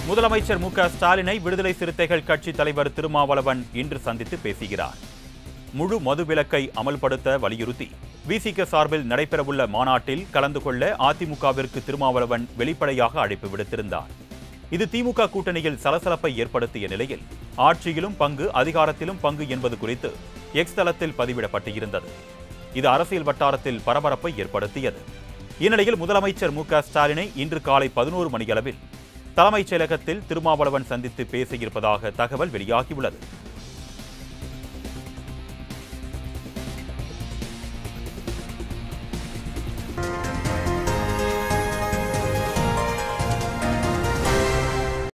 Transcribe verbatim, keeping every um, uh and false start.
முதலமைச்சர் மு க ஸ்டாலினை விடுதலை சிறுத்தைகள் கட்சி தலைவர் திருமாவளவன் இன்று சந்தித்து பேசுகிறார். முழு மதுவிலக்கை அமல்படுத்த வலியுறுத்தி விசிக சார்பில் நடைபெறவுள்ள மாநாட்டில் கலந்து கொள்ள அதிமுகவிற்கு திருமாவளவன் வெளிப்படையாக அழைப்பு விடுத்திருந்தார். இது திமுக கூட்டணியில் சலசலப்பை ஏற்படுத்திய நிலையில் ஆட்சியிலும் பங்கு, அதிகாரத்திலும் பங்கு என்பது குறித்து எக்ஸ் தளத்தில் பதிவிடப்பட்டிருந்தது. இது அரசியல் வட்டாரத்தில் பரபரப்பை ஏற்படுத்தியது. இந்நிலையில் முதலமைச்சர் மு க ஸ்டாலினை இன்று காலை பதினோரு மணியளவில் தலைமைச் செயலகத்தில் திருமாவளவன் சந்தித்து பேசியிருப்பதாக தகவல் வெளியாகியுள்ளது.